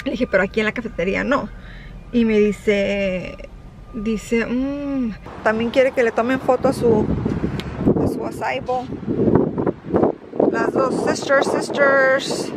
Le dije, pero aquí en la cafetería no. Y me dice, también quiere que le tomen foto a su acai bowl. Las dos sisters.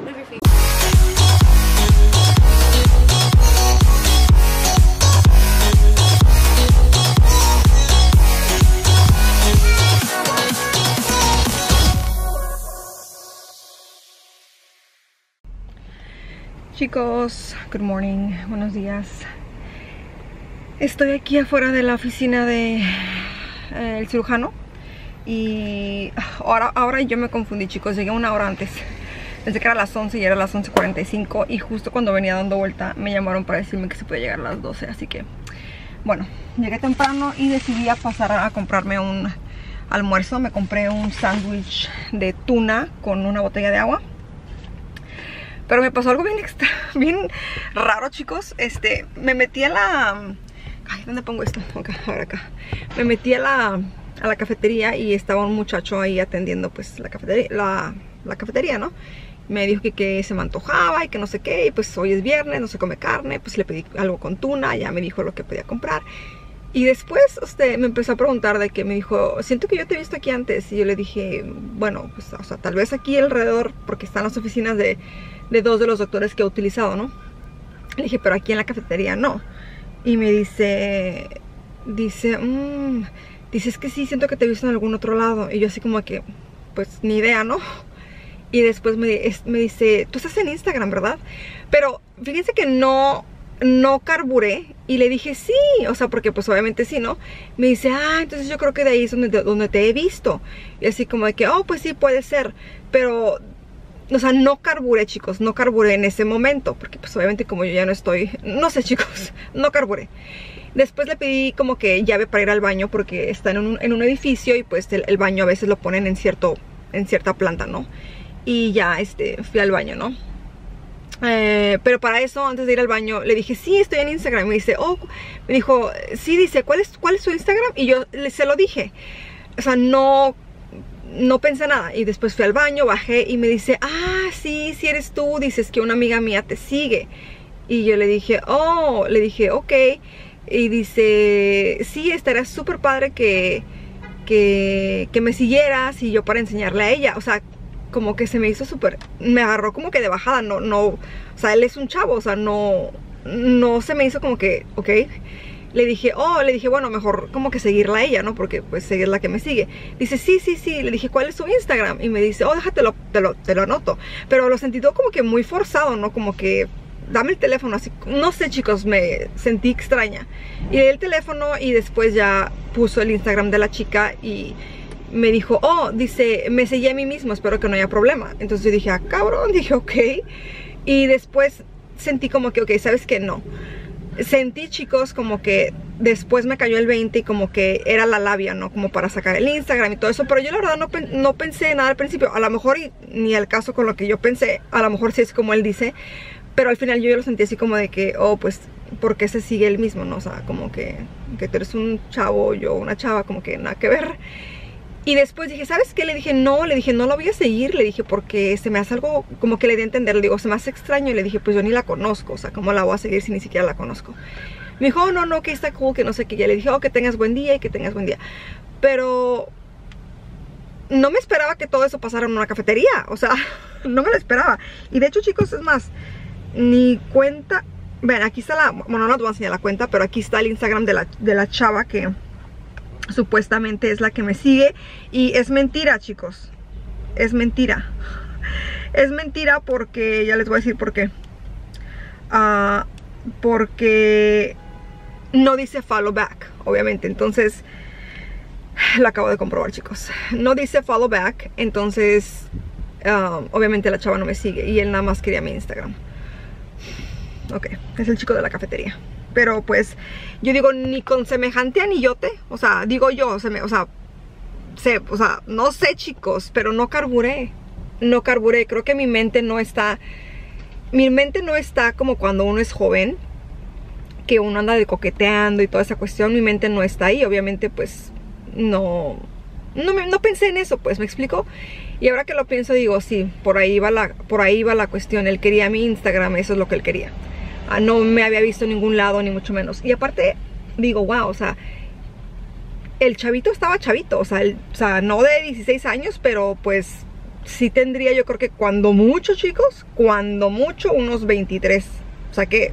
Chicos, good morning, buenos días. Estoy aquí afuera de la oficina de el cirujano. Y ahora yo me confundí, chicos. Llegué una hora antes. Pensé que era las 11 y era las 11:45. Y justo cuando venía dando vuelta me llamaron para decirme que se podía llegar a las 12. Así que, bueno, llegué temprano y decidí pasar a comprarme un almuerzo. Me compré un sándwich de tuna con una botella de agua. Pero me pasó algo bien raro, chicos. Me metí a la... Ay, ¿dónde pongo esto? Ahora acá. Me metí a la cafetería y estaba un muchacho ahí atendiendo pues la cafetería, ¿no? Me dijo que se me antojaba y que no sé qué. Y pues hoy es viernes, no se come carne. Pues le pedí algo con tuna, ya me dijo lo que podía comprar. Y después me empezó a preguntar de que me dijo, siento que yo te he visto aquí antes. Y yo le dije, bueno, pues o sea, tal vez aquí alrededor, porque están las oficinas de dos de los doctores que he utilizado, ¿no? Le dije, pero aquí en la cafetería no. Y me dice, es que sí, siento que te he visto en algún otro lado. Y yo así como que, pues ni idea, ¿no? Y después me dice, tú estás en Instagram, ¿verdad? Pero fíjense que no carburé. Y le dije, sí, o sea, porque pues obviamente sí, ¿no? Me dice, entonces yo creo que de ahí es donde te he visto. Y así como de que, pues sí, puede ser. Pero... o sea, no carburé, chicos, no carburé en ese momento. Porque pues obviamente como yo ya no estoy... no sé, chicos, no carburé. Después le pedí como que llave para ir al baño. Porque está en un edificio. Y pues el baño a veces lo ponen en cierta planta, ¿no? Y ya fui al baño, ¿no? Pero para eso, antes de ir al baño, le dije, sí, estoy en Instagram. Y me dice, me dijo, sí, dice, ¿cuál es su Instagram? Y yo se lo dije. O sea, no pensé nada. Y después fui al baño, bajé y me dice, sí eres tú. Dices que una amiga mía te sigue. Y yo le dije, ok. Y dice, sí, estaría súper padre que me siguieras y yo para enseñarle a ella. O sea, como que se me hizo súper... me agarró como que de bajada. O sea, él es un chavo. O sea, no se me hizo como que, ok. Le dije, bueno, mejor como que seguirla a ella, ¿no? Porque pues ella es la que me sigue. Dice, sí. Le dije, ¿cuál es su Instagram? Y me dice, déjate te lo anoto. Pero lo sentí todo como que muy forzado, ¿no? Como que, dame el teléfono, así. No sé, chicos, me sentí extraña. Y le di el teléfono y después ya puso el Instagram de la chica y me dijo, dice, me seguí a mí mismo, espero que no haya problema. Entonces yo dije, cabrón, dije, ok. Y después sentí como que, ok, ¿sabes qué? No. Sentí, chicos, como que después me cayó el 20 y como que era la labia, ¿no? Como para sacar el Instagram y todo eso. Pero yo la verdad no pensé nada al principio. A lo mejor ni al caso con lo que yo pensé. A lo mejor sí es como él dice. Pero al final yo lo sentí así como de que, pues, ¿por qué se sigue él mismo, no? O sea, como que tú eres un chavo, yo una chava, como que nada que ver. Y después dije, ¿sabes qué? Le dije, no lo voy a seguir. Le dije, porque se me hace algo, como que le di a entender. Le digo, se me hace extraño. Y le dije, pues yo ni la conozco. O sea, ¿cómo la voy a seguir si ni siquiera la conozco? Me dijo, no, que está cool, que no sé qué. Ya le dije, que tengas buen día y que tengas buen día. Pero no me esperaba que todo eso pasara en una cafetería. O sea, no me lo esperaba. Y de hecho, chicos, es más, ni cuenta. Ven, aquí está bueno, no te voy a enseñar la cuenta, pero aquí está el Instagram de la chava que supuestamente es la que me sigue. Y es mentira, chicos. Es mentira. Es mentira porque... ya les voy a decir por qué. Porque no dice follow back, obviamente. Entonces, lo acabo de comprobar, chicos. No dice follow back. Entonces, obviamente la chava no me sigue. Y él nada más quería mi Instagram. Ok, es el chico de la cafetería. Pero pues, yo digo, ni con semejante anillote. O sea, digo yo, o sea, no sé, chicos, pero no carburé. No carburé, creo que mi mente no está como cuando uno es joven, que uno anda de coqueteando y toda esa cuestión. Mi mente no está ahí, obviamente pues no pensé en eso, pues, ¿me explico? Y ahora que lo pienso digo, sí, por ahí va la cuestión. Él quería mi Instagram, eso es lo que él quería. No me había visto en ningún lado, ni mucho menos. Y aparte, digo, wow, o sea, el chavito estaba chavito, o sea, no de 16 años, pero pues sí tendría, yo creo que cuando mucho, chicos, cuando mucho, unos 23. O sea que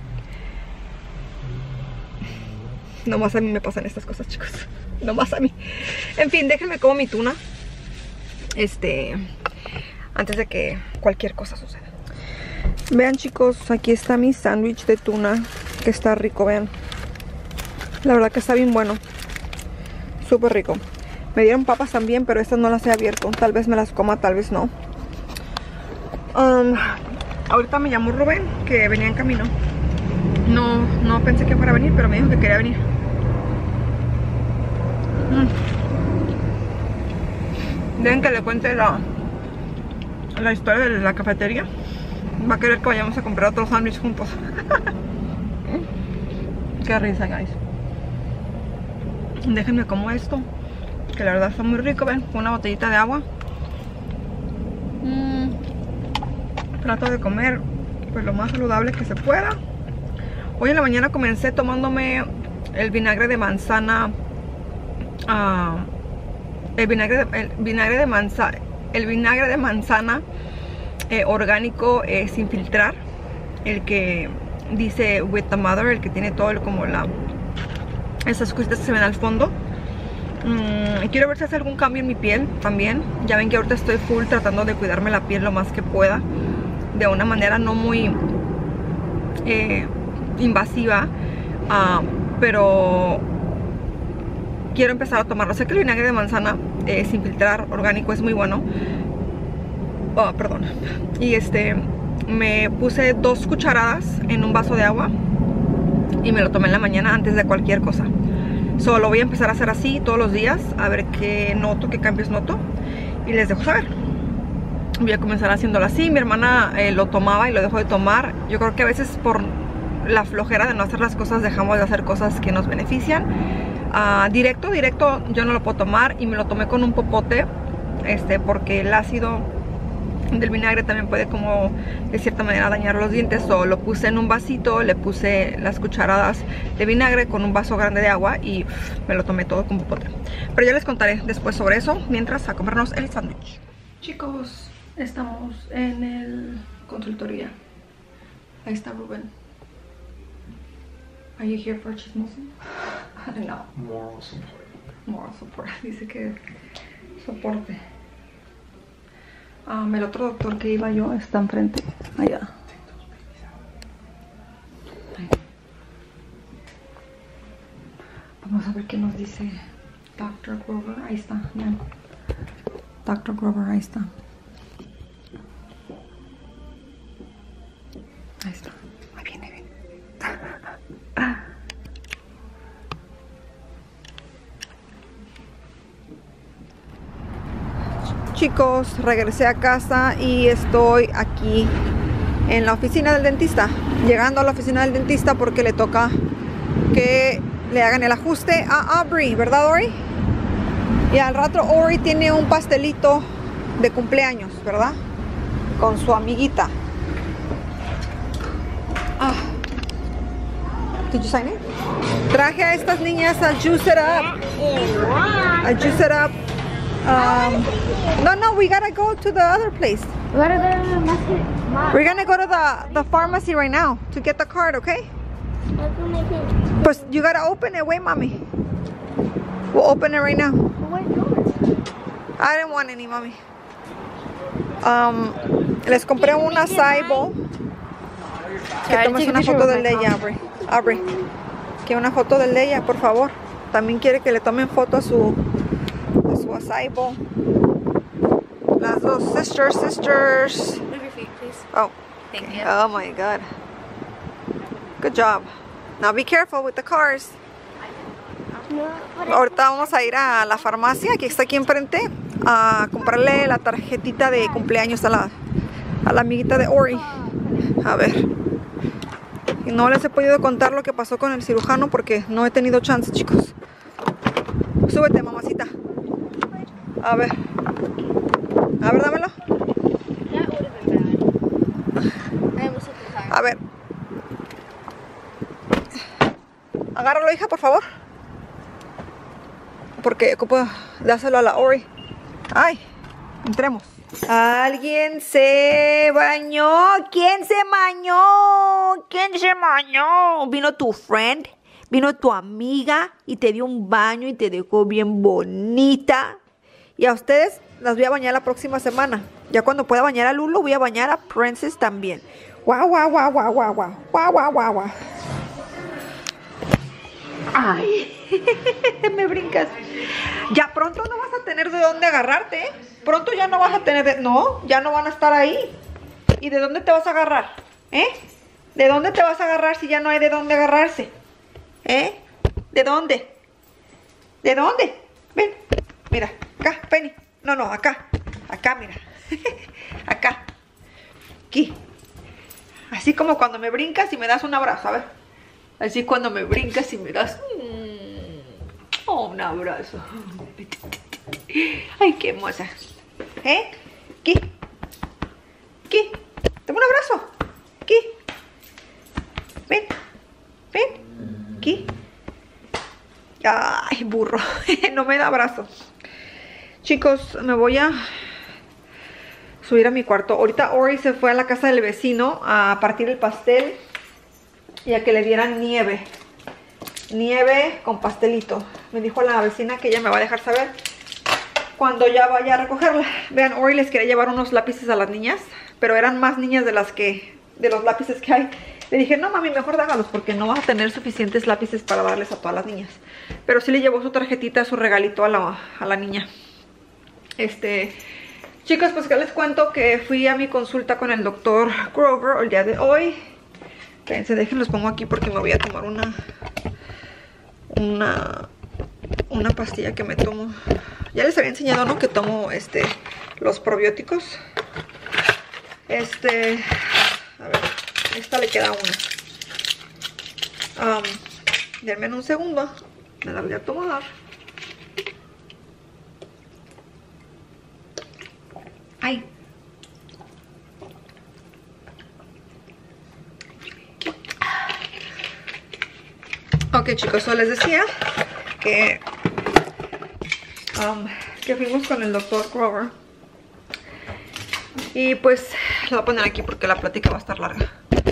nomás a mí me pasan estas cosas, chicos. Nomás a mí. En fin, déjenme como mi tuna. Antes de que cualquier cosa suceda. Vean, chicos, aquí está mi sándwich de tuna, que está rico, vean. La verdad que está bien bueno. Súper rico. Me dieron papas también, pero estas no las he abierto. Tal vez me las coma, tal vez no. Ahorita me llamó Rubén, que venía en camino. No pensé que fuera a venir, pero me dijo que quería venir. Dejen que le cuente la historia de la cafetería. Va a querer que vayamos a comprar otro sándwich juntos. Qué risa, guys. Déjenme como esto, que la verdad está muy rico. Ven, una botellita de agua. Trato de comer pues lo más saludable que se pueda. Hoy en la mañana comencé tomándome el vinagre de manzana. El vinagre de manzana orgánico, sin filtrar, el que dice with the mother, el que tiene todo esas cositas que se ven al fondo. Quiero ver si hace algún cambio en mi piel también. Ya ven que ahorita estoy full tratando de cuidarme la piel lo más que pueda, de una manera no muy invasiva, pero quiero empezar a tomarlo. Sé que el vinagre de manzana sin filtrar orgánico es muy bueno. Perdón. Y me puse 2 cucharadas en un vaso de agua y me lo tomé en la mañana antes de cualquier cosa. Solo voy a empezar a hacer así todos los días, a ver qué cambios noto, y les dejo saber. Voy a comenzar haciéndolo así. Mi hermana lo tomaba y lo dejó de tomar. Yo creo que a veces por la flojera de no hacer las cosas dejamos de hacer cosas que nos benefician. Directo yo no lo puedo tomar, y me lo tomé con un popote, porque el ácido del vinagre también puede como de cierta manera dañar los dientes. O lo puse en un vasito, le puse las cucharadas de vinagre con un vaso grande de agua y me lo tomé todo con popote. Pero ya les contaré después sobre eso, mientras a comernos el sándwich. Chicos, estamos en el consultoría. Ahí está Rubén. Are you here for chismoso? I don't know. Moral support. Moral support. Dice que soporte. El otro doctor que iba yo está enfrente. Allá. Ahí. Vamos a ver qué nos dice Dr. Grover. Ahí está. Vean. Dr. Grover, ahí está. Ahí está. Ahí viene. Chicos, regresé a casa y estoy aquí en la oficina del dentista. Llegando a la oficina del dentista porque le toca que le hagan el ajuste a Aubrey, ¿verdad, Ori? Y al rato Ori tiene un pastelito de cumpleaños, ¿verdad? Con su amiguita. Did you sign it? Traje a estas niñas a juice it up. A juice it up. No, we gotta go to the other place. We're gonna go to the pharmacy right now to get the card, okay? Pues you gotta open it, wait, mommy. We'll open it right now. I didn't want any, mommy. Les compré una acai bowl. Que tomes una foto del de ella, Aubrey. Que una foto del de ella, por favor. También quiere que le tomen foto a su acai bowl. Las dos sisters. Move your feet, please. Oh, Thank okay. you. Oh my God. Good job. Now be careful with the cars. Ahorita vamos a ir a la farmacia que está aquí enfrente a comprarle la tarjetita de cumpleaños a la amiguita de Ori. A ver. Y no les he podido contar lo que pasó con el cirujano porque no he tenido chance, chicos. Súbete, mamacita. A ver. A ver, dámelo. That would have been bad. I almost hit the tire. A ver. Agárralo, hija, por favor. Porque ocupo dáselo a la Ori. Ay, entremos. ¿Alguien se bañó? ¿Quién se bañó? ¿Quién se bañó? ¿Vino tu friend? ¿Vino tu amiga y te dio un baño y te dejó bien bonita? Y a ustedes las voy a bañar la próxima semana. Ya cuando pueda bañar a Lulu, voy a bañar a Princess también. Guau, guau, guau, guau, guau, guau, guau, guau, guau, guau. Ay, me brincas. Ya pronto no vas a tener de dónde agarrarte, ¿eh? Pronto ya no vas a tener de... No, ya no van a estar ahí. ¿Y de dónde te vas a agarrar? ¿Eh? ¿De dónde te vas a agarrar si ya no hay de dónde agarrarse? ¿Eh? ¿De dónde? ¿De dónde? Ven, mira, acá, Penny. No, no, acá. Acá, mira. Acá. Aquí. Así como cuando me brincas y me das un abrazo, a ver. Así cuando me brincas y me das un abrazo. Ay, qué hermosa. ¿Eh? Aquí. Aquí. Dame un abrazo. Aquí. Ven. Ven. Aquí. Ay, burro. No me da abrazo. Chicos, me voy a subir a mi cuarto. Ahorita Ori se fue a la casa del vecino a partir el pastel y a que le dieran nieve. Nieve con pastelito. Me dijo la vecina que ella me va a dejar saber cuando ya vaya a recogerla. Vean, Ori les quería llevar unos lápices a las niñas, pero eran más niñas de los lápices que hay. Le dije, no mami, mejor dágalos porque no vas a tener suficientes lápices para darles a todas las niñas. Pero sí le llevó su tarjetita, su regalito a la niña. Chicos, pues que les cuento que fui a mi consulta con el doctor Grover el día de hoy. Espérense, déjenlos pongo aquí porque me voy a tomar una pastilla que me tomo. Ya les había enseñado, ¿no? Que tomo los probióticos. A ver, esta le queda una. Denme un segundo. Me la voy a tomar. Ay. Ok, chicos, so les decía que fuimos con el doctor Grover. Y pues lo voy a poner aquí porque la plática va a estar larga.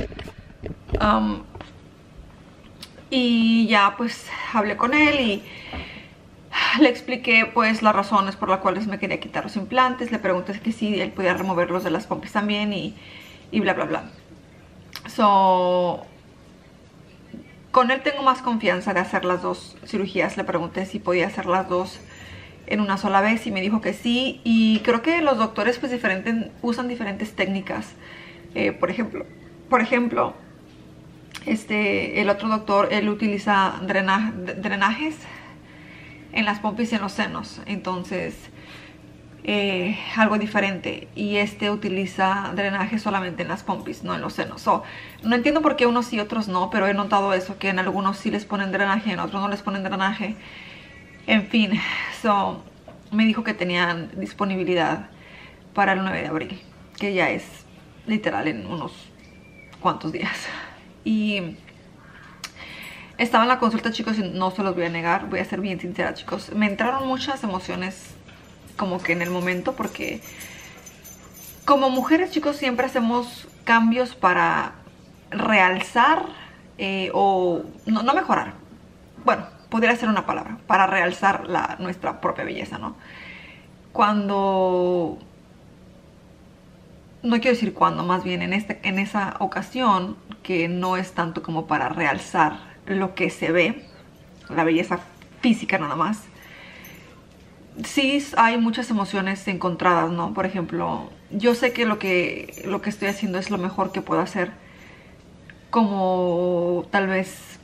Y ya pues hablé con él y le expliqué pues las razones por las cuales me quería quitar los implantes. Le pregunté que si él podía removerlos de las pompis también y bla bla bla. So, con él tengo más confianza de hacer las dos cirugías. Le pregunté si podía hacer las dos en una sola vez y me dijo que sí. Y creo que los doctores pues usan diferentes técnicas. Por ejemplo, el otro doctor, él utiliza drenajes en las pompis y en los senos. Entonces, algo diferente. Y utiliza drenaje solamente en las pompis, no en los senos. So, no entiendo por qué unos sí y otros no, pero he notado eso, que en algunos sí les ponen drenaje, en otros no les ponen drenaje. En fin, so, me dijo que tenían disponibilidad para el 9 de abril, que ya es literal en unos cuantos días. Y estaba en la consulta, chicos, y no se los voy a negar, voy a ser bien sincera, chicos. Me entraron muchas emociones como que en el momento, porque como mujeres, chicos, siempre hacemos cambios para realzar o no mejorar. Bueno, podría ser una palabra, para realzar nuestra propia belleza, ¿no? No quiero decir cuándo, más bien en esa ocasión, que no es tanto como para realzar lo que se ve, la belleza física nada más. Sí hay muchas emociones encontradas, ¿no? Por ejemplo, yo sé que lo que estoy haciendo es lo mejor que puedo hacer, como tal vez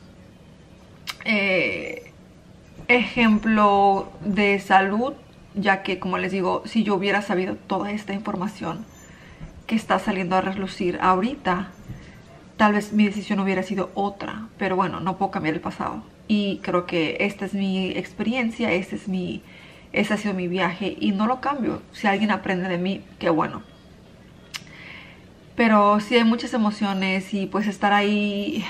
ejemplo de salud, ya que, como les digo, si yo hubiera sabido toda esta información que está saliendo a relucir ahorita, tal vez mi decisión hubiera sido otra. Pero bueno, no puedo cambiar el pasado. Y creo que esta es mi experiencia, esta es mi ese ha sido mi viaje y no lo cambio. Si alguien aprende de mí, qué bueno. Pero sí hay muchas emociones y pues estar ahí.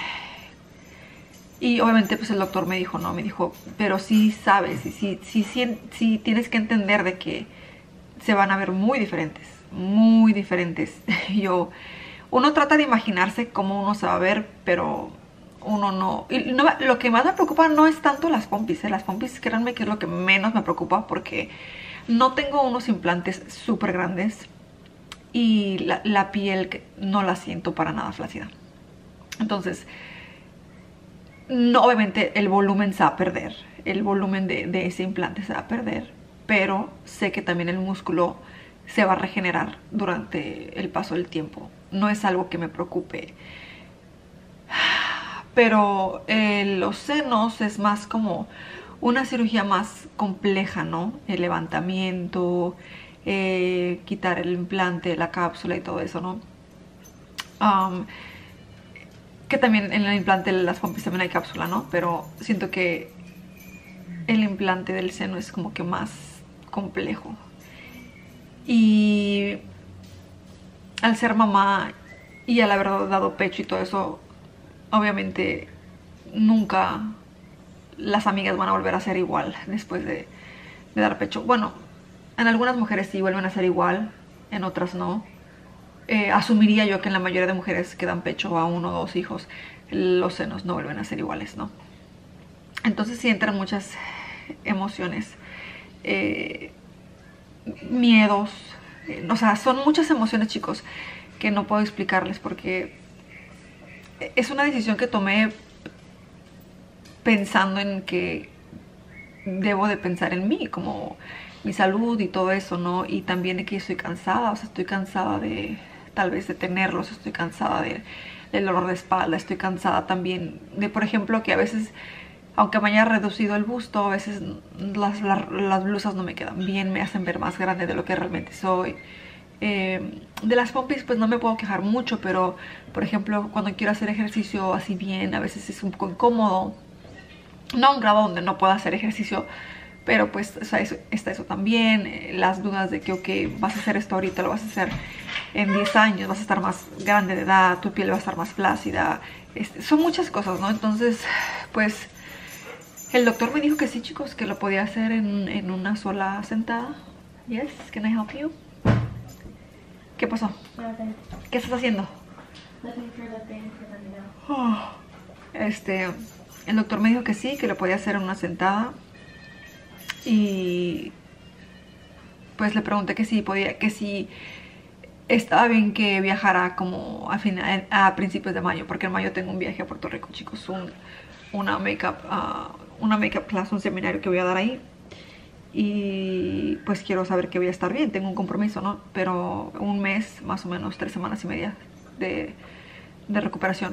Y obviamente pues el doctor me dijo, no, me dijo, pero sí sabes, y sí tienes que entender de que se van a ver muy diferentes, muy diferentes. Uno trata de imaginarse cómo uno se va a ver, pero uno no. Y no, lo que más me preocupa no es tanto las pompis, las pompis, créanme que es lo que menos me preocupa porque no tengo unos implantes súper grandes y la piel no la siento para nada flácida. Entonces, no, obviamente el volumen se va a perder, el volumen de ese implante se va a perder, pero sé que también el músculo se va a regenerar durante el paso del tiempo. No es algo que me preocupe. Pero los senos es más como una cirugía más compleja, ¿no? El levantamiento, quitar el implante, la cápsula y todo eso, ¿no? Que también en el implante de las pompis también hay cápsula, ¿no? Pero siento que el implante del seno es como que más complejo. Y al ser mamá y al haber dado pecho y todo eso, obviamente nunca las amigas van a volver a ser igual después de dar pecho. Bueno, en algunas mujeres sí vuelven a ser igual, en otras no. Asumiría yo que en la mayoría de mujeres que dan pecho a 1 o 2 hijos, los senos no vuelven a ser iguales, ¿no? Entonces sí entran muchas emociones, miedos, o sea, son muchas emociones, chicos, que no puedo explicarles porque es una decisión que tomé pensando en que debo de pensar en mí, como mi salud y todo eso, ¿no? Y también de que estoy cansada, o sea, estoy cansada de tal vez de tenerlos, estoy cansada del dolor de espalda, estoy cansada también de, por ejemplo, que a veces, aunque me haya reducido el busto, a veces las blusas no me quedan bien, me hacen ver más grande de lo que realmente soy. De las pompis pues no me puedo quejar mucho, pero por ejemplo cuando quiero hacer ejercicio así bien, a veces es un poco incómodo, no a un grado donde no pueda hacer ejercicio, pero pues o sea, está eso también, las dudas de que ok, vas a hacer esto ahorita, lo vas a hacer en 10 años, vas a estar más grande de edad, tu piel va a estar más flácida, son muchas cosas, ¿no? Entonces pues el doctor me dijo que sí, chicos, que lo podía hacer en una sola sentada. Yes, can I help you? ¿Qué pasó? Nothing. ¿Qué estás haciendo? Looking for the thing for them now. El doctor me dijo que sí, que lo podía hacer en una sentada. Y pues le pregunté que sí podía, que sí estaba bien que viajara como a principios de mayo, porque en mayo tengo un viaje a Puerto Rico, chicos, una makeup class, un seminario que voy a dar ahí. Y pues quiero saber que voy a estar bien, tengo un compromiso, ¿no? Pero un mes, más o menos 3 semanas y media de recuperación.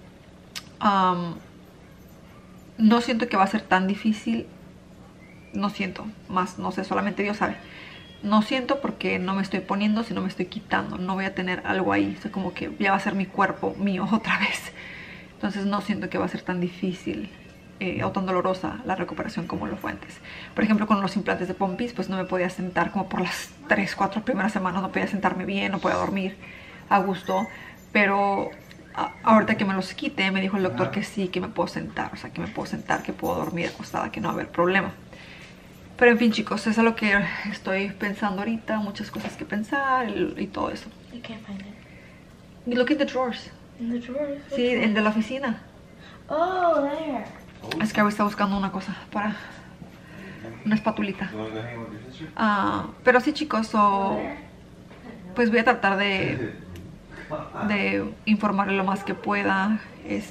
No siento que va a ser tan difícil, no siento, más no sé, solamente Dios sabe. No siento porque no me estoy poniendo, sino me estoy quitando, no voy a tener algo ahí, o sea, como que ya va a ser mi cuerpo mío otra vez. Entonces no siento que va a ser tan difícil o tan dolorosa la recuperación como lo fue antes. Por ejemplo, con los implantes de pompis, pues no me podía sentar como por las 3, 4 primeras semanas, no podía sentarme bien, no podía dormir a gusto, pero ahorita que me los quite, me dijo el doctor que sí, que me puedo sentar, o sea, que me puedo sentar, que puedo dormir acostada, que no va a haber problema. Pero en fin, chicos, eso es lo que estoy pensando ahorita, muchas cosas que pensar y todo eso. You can't find it. You look in the drawers. In the drawers? Sí, el de la oficina. Oh, there. Es que ahora está buscando una cosa para una espatulita. Pero sí, chicos, pues voy a tratar de informarle lo más que pueda.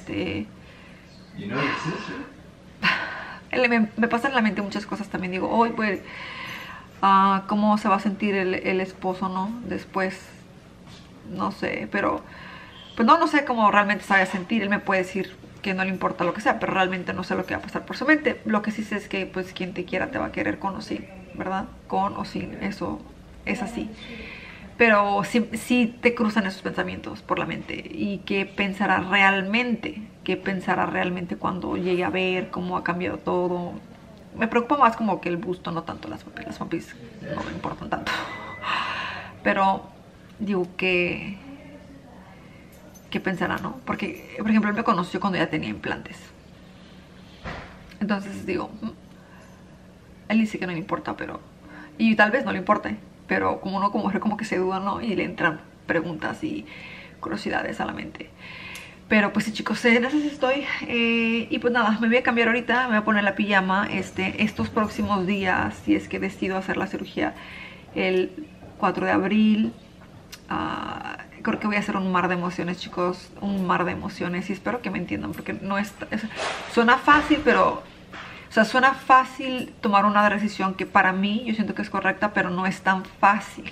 Me pasan en la mente muchas cosas también. Digo, hoy pues cómo se va a sentir el esposo, ¿no? Después, no sé, pero pues no sé cómo realmente se va a sentir. Él me puede decir que no le importa lo que sea, pero realmente no sé lo que va a pasar por su mente. Lo que sí sé es que pues quien te quiera te va a querer con o sin, ¿verdad? Con o sin, eso es así. Pero sí te cruzan esos pensamientos por la mente. ¿Y qué pensará realmente? ¿Qué pensará realmente cuando llegue a ver cómo ha cambiado todo? me preocupa más como que el busto, no tanto las pompis no me importan tanto. Pero digo que... ¿Qué pensará, no? Porque, por ejemplo, él me conoció cuando ya tenía implantes. Entonces digo, él dice que no le importa, pero... Y tal vez no le importe, pero como uno como mujer como que se duda, ¿no? Y le entran preguntas y curiosidades a la mente. Pero pues sí, chicos, en eso sí estoy. Y pues nada, me voy a cambiar ahorita, me voy a poner la pijama estos próximos días, si es que decido hacer la cirugía el 4 de abril. Creo que voy a hacer un mar de emociones, chicos, un mar de emociones, y espero que me entiendan, porque no suena fácil, pero, o sea, suena fácil tomar una decisión que para mí, yo siento que es correcta, pero no es tan fácil,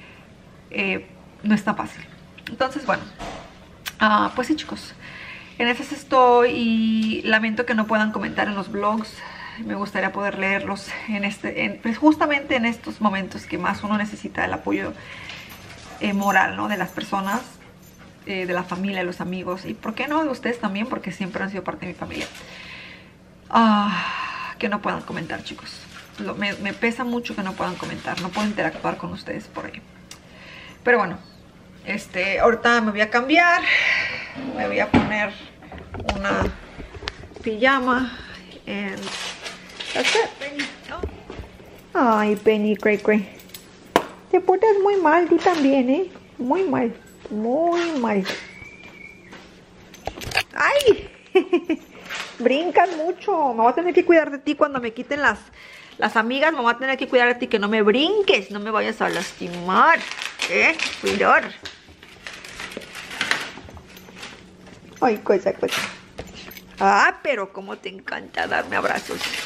no es tan fácil. Entonces, bueno, pues sí, chicos, en esas estoy, y lamento que no puedan comentar en los vlogs. Me gustaría poder leerlos pues justamente en estos momentos que más uno necesita el apoyo moral, ¿no? De las personas, de la familia, de los amigos, y por qué no de ustedes también, porque siempre han sido parte de mi familia. Que no puedan comentar, chicos. Me pesa mucho que no puedan comentar, no puedo interactuar con ustedes por ahí. Pero bueno, ahorita me voy a cambiar, me voy a poner una pijama and that's it. Ay, Penny, cray, cray. Te portas muy mal, tú también, ¿eh? Muy mal, muy mal. ¡Ay! Brincas mucho. Me voy a tener que cuidar de ti cuando me quiten las amigas. Me voy a tener que cuidar de ti, que no me brinques. No me vayas a lastimar, ¿eh? Cuidar. Ay, cosa. Pero cómo te encanta darme abrazos.